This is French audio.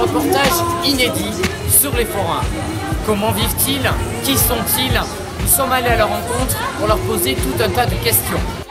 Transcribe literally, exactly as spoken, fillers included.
reportage inédit sur les forains. Comment vivent-ils? Qui sont-ils? Nous sommes allés à leur rencontre pour leur poser tout un tas de questions.